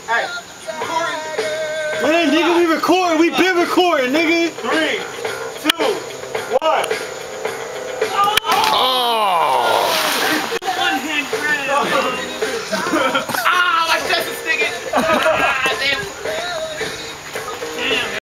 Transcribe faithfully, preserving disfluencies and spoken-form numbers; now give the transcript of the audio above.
Hey, recording. Hey, nigga, we recording. We been recording, nigga. Three, two, one.